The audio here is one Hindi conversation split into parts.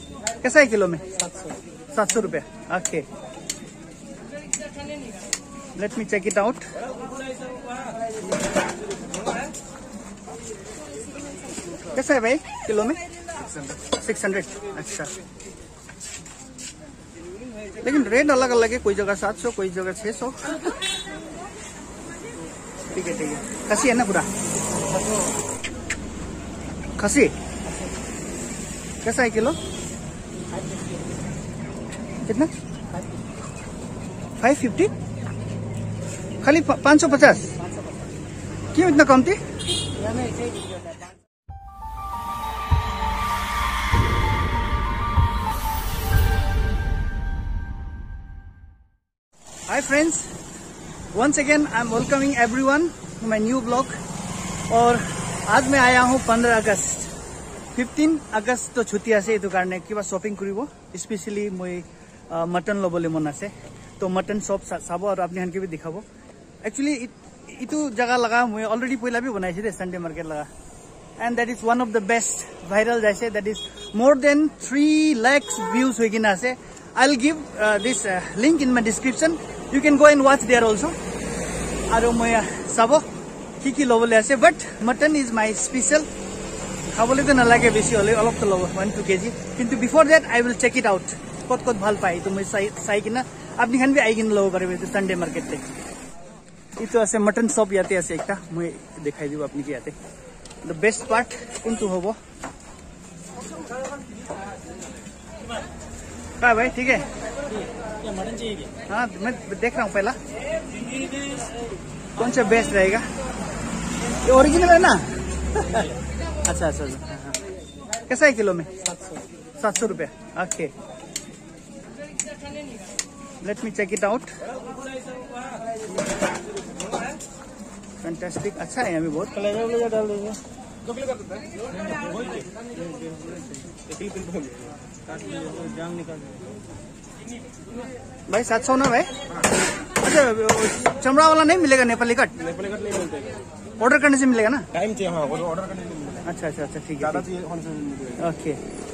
कैसा है किलो में? 700 रुपया। Okay, let me check it out. कैसा है भाई किलो में? 600। अच्छा, लेकिन रेट अलग अलग है, कोई जगह 700, कोई जगह 600। ठीक है ठीक है। खसी है ना पूरा? खसी कैसा है किलो? कितना? 550? खाली 550? क्यों इतना कम थी? Hi friends, once again I am welcoming everyone to my new vlog। और आज मैं आया हूँ 15 अगस्त 15 अगस्त तो छुट्टी आसे इतो कारणे किबा शॉपिंग करिबो, स्पेशली মই मटन लबले मन आसे, तो मटन शॉप चाबो और आपनि हानके भी दिखाबो। एक्चुअली इतो जगह लगा मैं ऑलरेडी पहिला भी बनाइसे दे संडे मार्केट लगा, and that is one of the best viral जाइसे, that is more than 3 lakhs views होइकिन आसे। I'll give this link in my description, you can go and watch there also। आरो मैं सबो की लबले आसे, but mutton is my special. खाबले तो नालागे बेसी हले अलग तो लब 1-2 kg, किंतु before that I will check it out कत कत ভাল पाई, तो मैं चाई किना आपनि खान भी आई किन लब पारिबे तो संडे मार्केट ले। इतो आसे मटन शॉप याते आसे एकटा, मैं देखाई दिबो आपनि के याते। द बेस्ट पार्ट कोनटु होबो का भाई? ठीक है, मटन चाहिए क्या? हाँ, मैं देख रहा हूँ पहला कौन सा बेस्ट रहेगा। ये ओरिजिनल है ना? अच्छा अच्छा, हाँ। कैसा है किलो में? 700 रुपया। Okay, let me check it out. Fantastic, अच्छा है अभी बहुत। कलेजा डाल देंगे भाई 700 ना भाई? अच्छा, चमड़ा वाला नहीं मिलेगा? नेपाली कट? नेपाली कट नहीं मिलते, ऑर्डर करने से मिलेगा ना? टाइम चाहिए, हाँ ऑर्डर करने से मिलेगा। अच्छा अच्छा अच्छा, ठीक है। ओके,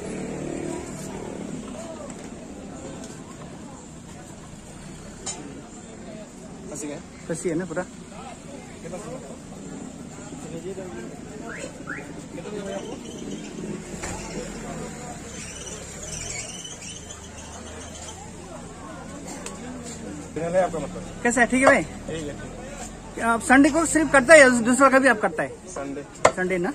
खसी है ना पूरा? आपका मतलब कैसा है? ठीक है भाई, ठीक है। आप संडे को सिर्फ करता है या दूसरा का भी आप करता है? संडे ना।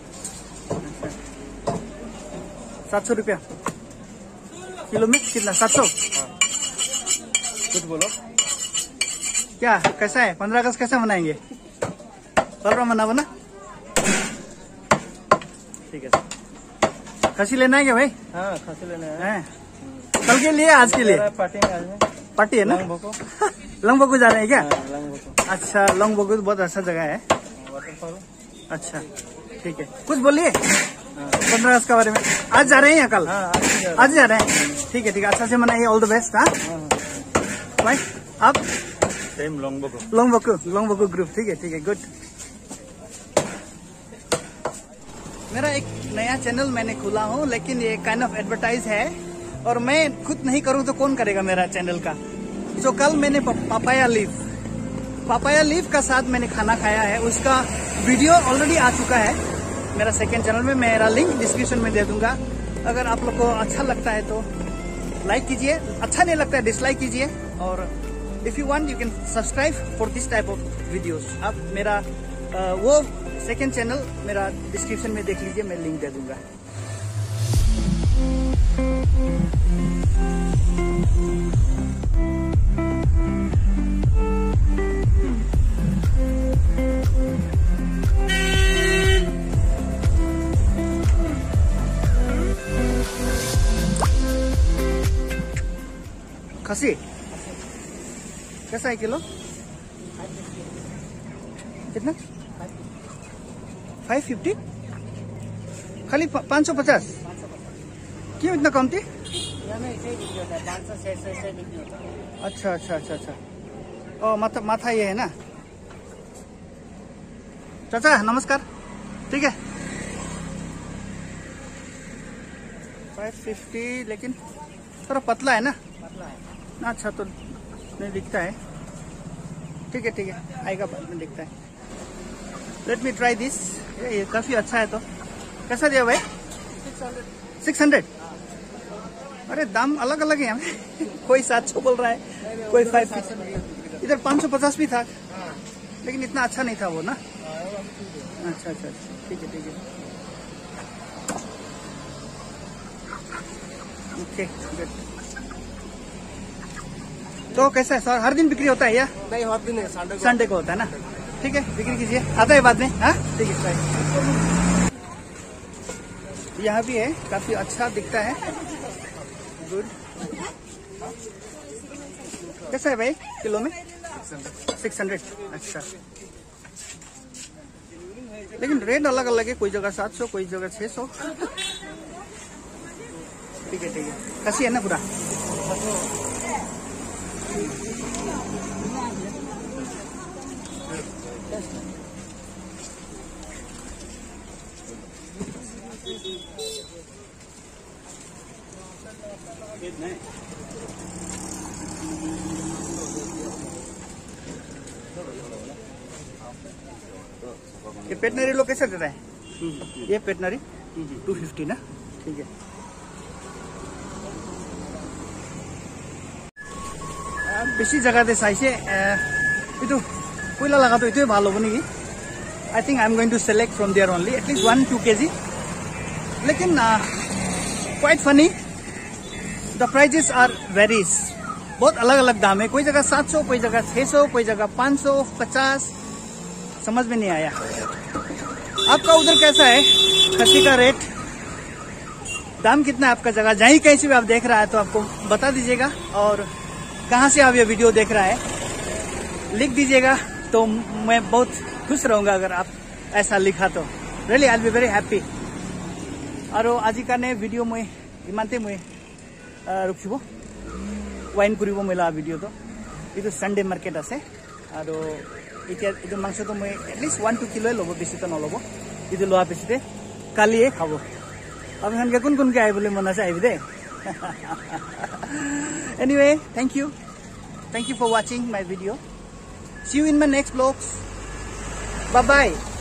700 रुपया किलो में? कितना? 700? हाँ। कुछ बोलो क्या, कैसा है? 15 अगस्त कैसा मनाएंगे? कल मनाबो ना? ठीक है। खसी लेना है क्या भाई? हाँ, खसी लेना है। कल के लिए? आज के लिए? पार्टी में आज पार्टी है ना? लंगबोको जा रहे हैं क्या? लंगबोको। अच्छा, लंगबोको तो बहुत अच्छा जगह है। अच्छा, ठीक है। कुछ बोलिए 15 अगस्त के बारे में। आज जा रहे हैं या कल? आज जा रहे हैं। ठीक है ठीक है, अच्छा से मनाइए, ऑल द बेस्ट। हाँ भाई, आप? सेम लंगबोको ग्रुप। ठीक है ठीक है, गुड। मेरा एक नया चैनल मैंने खोला हूँ, लेकिन ये काइंड ऑफ एडवर्टाइज है, और मैं खुद नहीं करूँ तो कौन करेगा मेरा चैनल का। तो कल मैंने पापाया लीफ का साथ मैंने खाना खाया है, उसका वीडियो ऑलरेडी आ चुका है मेरा सेकंड चैनल में। मेरा लिंक डिस्क्रिप्शन में दे दूंगा। अगर आप लोग को अच्छा लगता है तो लाइक कीजिए, अच्छा नहीं लगता है डिसलाइक कीजिए, और if you want you can subscribe for this type of videos. आप मेरा वो सेकंड चैनल मेरा डिस्क्रिप्शन में देख लीजिए, मैं लिंक दे दूंगा। खसी कैसा है किलो? कितना? 550? खाली 550? क्यों इतना कम थी? अच्छा अच्छा अच्छा अच्छा, ओ माथा ये है ना। चाचा नमस्कार, ठीक है। 550, लेकिन थोड़ा पतला है ना, ना अच्छा तो नहीं दिखता है। ठीक है आएगा, बाद में दिखता है। Let me try this. ये काफी अच्छा है। तो कैसा दिया भाई? 600। अरे दाम अलग अलग है यहाँ। कोई 700 बोल रहा है, कोई 550। इधर 550 भी था, लेकिन इतना अच्छा नहीं था वो ना। अच्छा ठीक है। Okay good. तो कैसा है सर, हर दिन बिक्री होता है या नहीं? हर दिन संडे को होता है ना। ठीक है, बिक्री कीजिए, आता है बाद में। हाँ ठीक है। यहाँ भी है, काफी अच्छा दिखता है। गुड। कैसा है भाई किलो में? 600। अच्छा, लेकिन रेट अलग अलग है, कोई जगह 700, कोई जगह 600। ठीक है कसी है ना पूरा? ये पेटनरी लोग कैसे देता है? ये पेटनरी 250 ना। ठीक है। बेसी जगह दे चाइसे इतो कोयला लगातो इतोय ভাল হ'ব নেকি? I think I'm going to select from there only at least 1-2 kg. लेकिन quite funny, the prices are varies. बहुत अलग अलग दाम है, कोई जगह 700, कोई जगह 600, कोई जगह 550। समझ में नहीं आया। आपका उधर कैसा है खस्सी का रेट? दाम कितना है आपका जगह? जहीं कहीं से भी आप देख रहा है तो आपको बता दीजिएगा, और कहाँ से आप ये वीडियो देख रहा है लिख दीजिएगा, तो मैं बहुत खुश रहूंगा अगर आप ऐसा लिखा तो। Really I will be very happy. और आजिकाने भिडिओ मैं इमानते मैं रखिब, वाइन करिब मेला भिडिओ। तो ये संडे मार्केट आसे, और इतना मांस तो मैं एटलिस्ट 1-2 किलो लब, बेसि तो नलब। ये लोआ पिछते कालिए खाब। अब कोन के आई बोले मन आसे दे। Anyway, thank you for watching my video. See you in my next vlogs. Bye bye.